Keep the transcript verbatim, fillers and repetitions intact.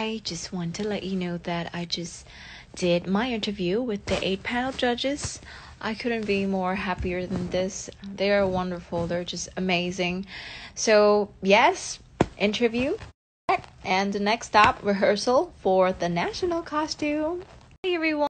I just want to let you know that I just did my interview with the eight panel judges. I couldn't be more happier than this. They are wonderful. They're just amazing. So, yes, interview. And the next stop, rehearsal for the national costume. Hey, everyone.